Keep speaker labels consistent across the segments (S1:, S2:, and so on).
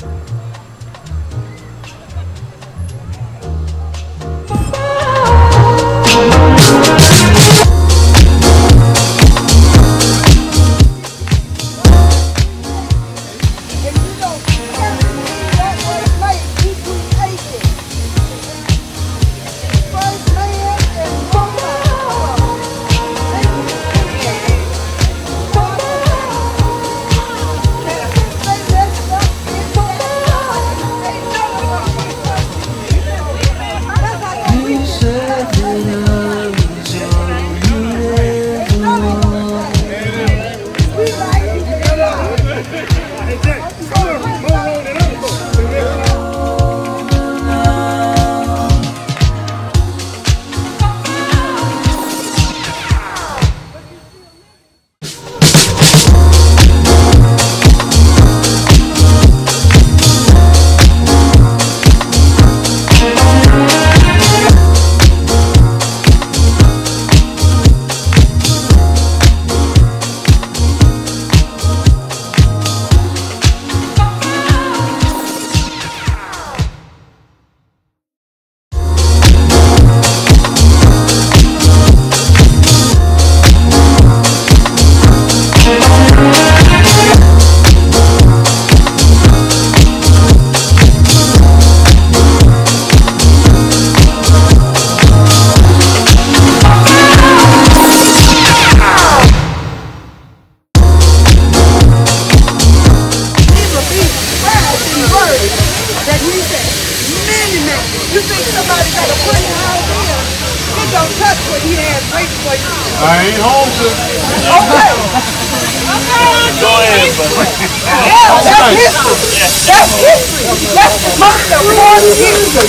S1: I ain't home to.
S2: Okay.
S1: Go ahead, buddy.
S2: Yeah, that's history. That's history. That's the most important history.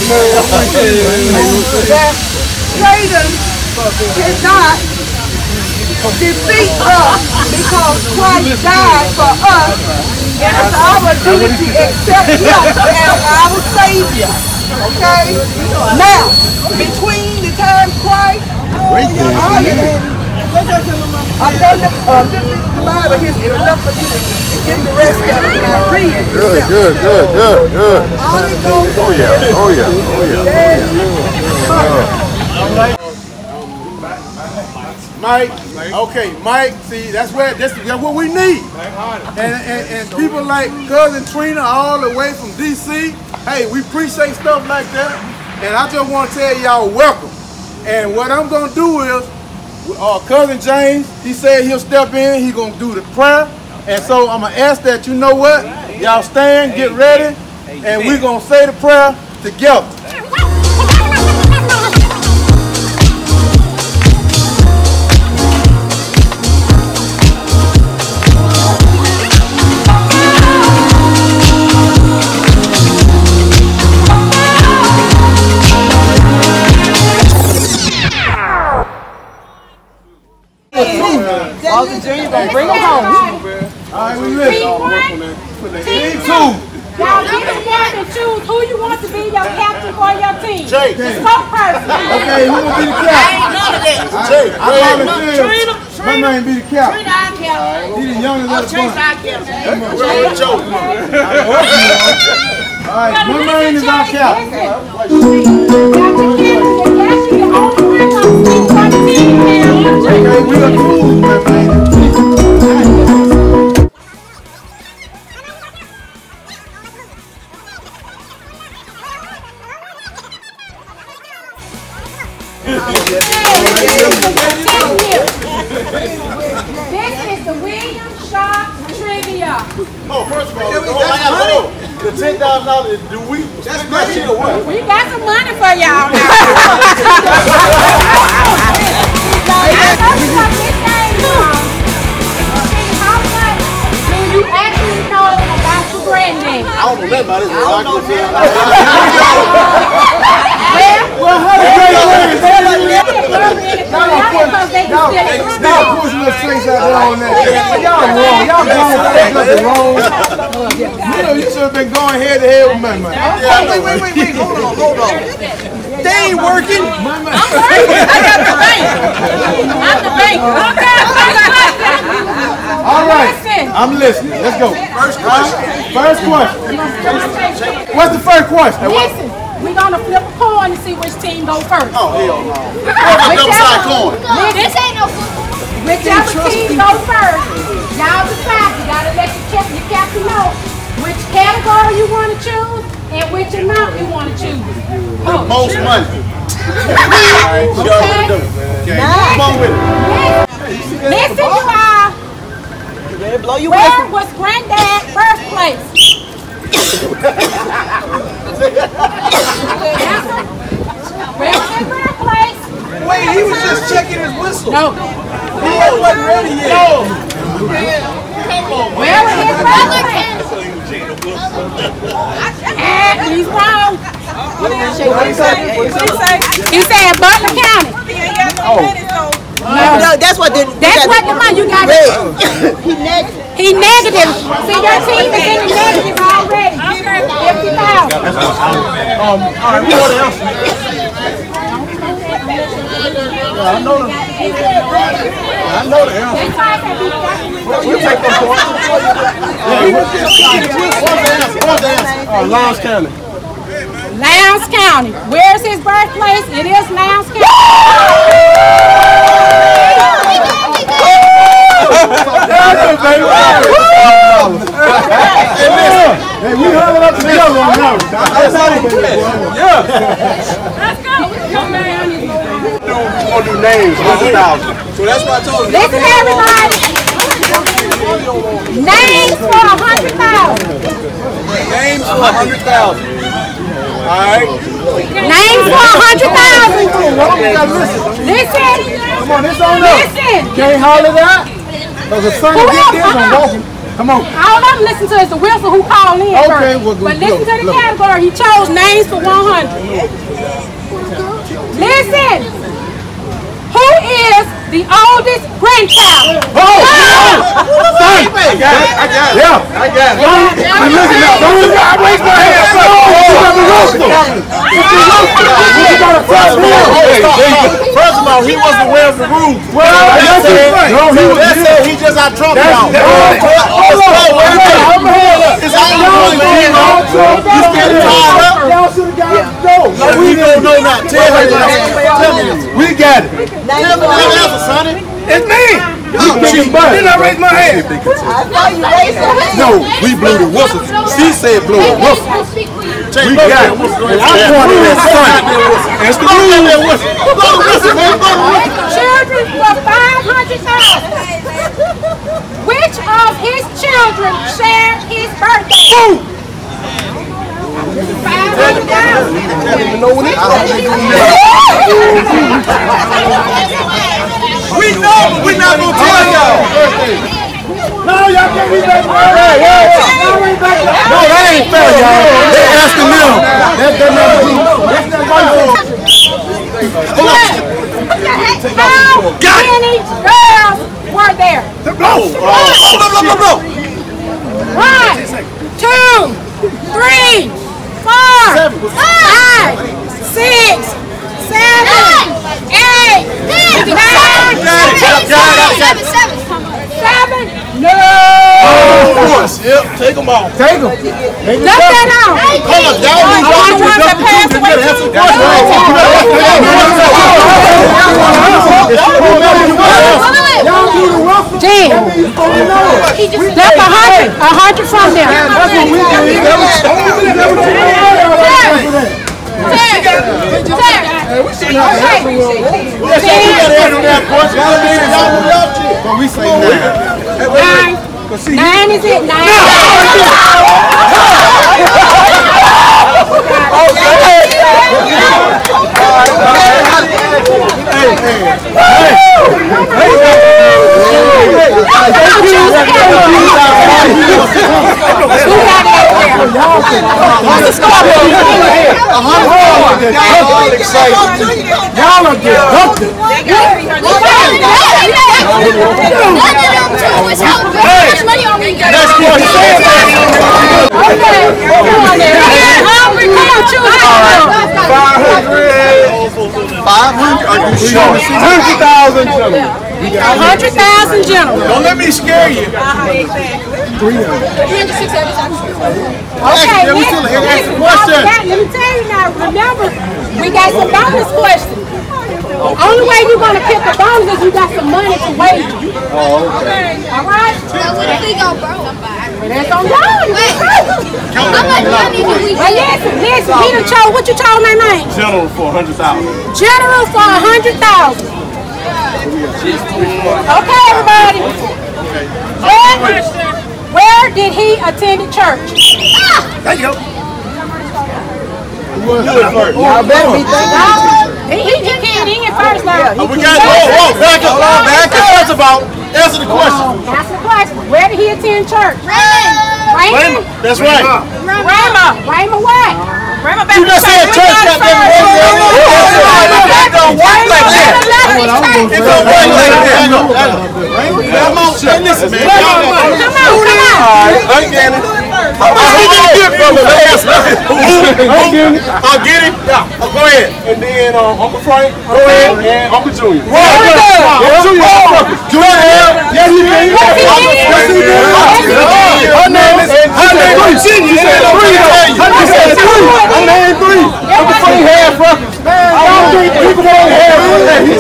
S2: That Satan cannot defeat us because Christ died for us, and it's our duty to accept Him as our Savior. Okay? Now, between the time Christ, I done the Bible history enough for you to get the rest of it and I read it.
S1: Good. Oh yeah. Mike, okay, Mike, see, that's what we need. And people like Cousin Trina all the way from DC, hey, we appreciate stuff like that. And I just want to tell y'all welcome. And what I'm going to do is, Cousin James, he said he'll step in, he's going to do the prayer. And so I'm going to ask that, you know what, y'all stand, get ready, and we're going to say the prayer together.
S2: Bring them home.
S1: All right, we listen. Team 2.
S3: Y'all get the one to choose who you want to be your captain for your team.
S1: Jake.
S3: It's so personal.
S1: Okay, who will be the captain?
S3: I ain't none of that.
S1: Jake. I volunteer. My man be the captain.
S3: Trina, I captain.
S1: He's the youngest of the bunch.
S3: I captain.
S1: All right, my man is our captain. Okay, we are cool, my man.
S3: This is the William Sharp Trivia.
S1: Oh, first of all, the $10,000, do we spend that shit or what?
S3: We got some money for y'all now. How much do you actually know about your granddaddy?
S1: I don't know nothing about this. I don't know.
S3: Well,
S1: how the great
S3: Y'all
S1: push little strings out there on that. Y'all wrong. Y'all wrong. You know, you should have been going head to head with my man.
S2: Wait. Hold on. They ain't working.
S3: I'm working. I got the bank. I'm the bank. Okay.
S1: All right. I'm listening. Let's go.
S2: First question.
S1: First question. What's the first question?
S3: Listen, we're gonna flip a coin to see which team go first.
S1: Oh, hell no.
S3: This ain't no whichever team go first, y'all decide. You gotta let your captain know which category you want to choose and which amount you want to choose.
S1: Most money.
S3: Okay.
S1: Come on with it.
S3: Listen, you all. Where was Granddad's birthplace? Where was his birthplace?
S4: Wait, he was just checking his whistle.
S3: No.
S4: He wasn't ready yet. No.
S3: Where was his birthplace? And he's wrong.
S4: What he say?
S3: He said Butler County.
S2: No, that's what the
S3: money you got. He negative. See, your team is in the negative already. 50,000.
S4: All right, we know the answer. I know the answer. We'll take them points. What's the answer? Lowndes County.
S3: Lowndes County. Where's his birthplace? It is Lowndes County.
S1: Hey, we huddled up together on that one.
S3: Let's go.
S4: We're going to do names, 100,000. So that's what I told you.
S3: Listen, everybody. Names for 100,000.
S4: Names for 100,000. All right.
S3: Names for 100,000. Listen.
S1: Come on, this on up.
S3: Listen.
S1: Can't holler that. Because the sun
S3: Who
S1: get this
S3: else?
S1: on walking. Come on.
S3: All I'm listening to is the whistle who called in
S1: Okay,
S3: first.
S1: well,
S3: But
S1: good.
S3: listen to the
S1: Look.
S3: category. He chose names for 100. Listen. Who is the oldest grandchild?
S1: Oh! Son! I got it. Yeah. I got it. I'm looking now. Don't look out. Raise my hand.
S4: First of all, he wasn't aware of the rules.
S1: Well,
S4: That's it. He just out drunk now.
S1: Y'all should have got it. No,
S4: We don't know that. Tell me.
S1: we got it.
S4: Tell me the answer, Sonny.
S1: It's me. Didn't I raise my hand?
S4: No, we blew the whistle. She said blow the whistle.
S1: We got it. And I pointed at Sonny. That's the rule.
S4: Blow the whistle, man. Blow the whistle.
S3: Children for 500,000. Which of his children shared his birthday? 500,000.
S4: We know, but we're not going to tell y'all.
S1: No, y'all can't be back. No, that ain't fair, y'all. They asking them. That's the number two. That's the
S3: How many girls were there?
S4: Blow.
S3: 1, 2, 3, 4, 5, 6, 7, 8, 9, 7. No.
S4: Yep, take them off.
S1: Take them.
S3: Dump that out.
S4: Hold up, y'all need
S3: All the ones that passed away
S4: answer
S3: too.
S4: the
S1: Y'all do the ruffle.
S3: Jim, dump 100 from them.
S1: That's what we But we say 9.
S3: 9 is it? 9. What's the score?
S1: Y'all are just dumped.
S3: $100,000 gentlemen.
S4: Don't let me scare you.
S3: 306 every time. Okay,
S1: we still here. Ask the question.
S3: let me tell you now, remember, we got some bonus questions. Only way you're going to pick a bonus is you got some money to wager.
S1: Oh, okay.
S3: All right?
S5: So what if we go broke?
S3: Well, that's on y'all.
S5: How much money do we
S3: Well, listen, he done chose, what you chose my name?
S1: General for 100,000.
S3: General for 100,000. Okay, everybody. Where did he attend church?
S1: There you go.
S2: Y'all better be thinking.
S3: He came in first now.
S1: We got back up. First of all, answer the question.
S3: Answer the question. Where did he attend church? Raymond.
S1: That's right.
S3: Raymond what? Raymond
S1: You just said church got that. It don't work like that. It don't work like that. Come on, listen, man.
S3: Come on.
S1: I ain't getting it. How much did you get from the last one? I'll get it. Go ahead. And then Uncle Frank. Go ahead. And Uncle Junior. Junior. Yes, he did. Her name is Virginia. Her name is 3. Uncle Frank had freckles. People don't have freckles.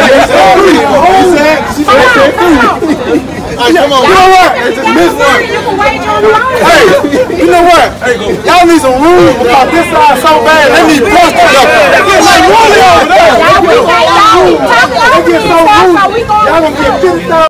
S1: Come on. You know what? Hey, you know what? Y'all need some rules because this side so bad. They need posters up there. Like, really over there. They get so rude. Y'all gonna get 50,000.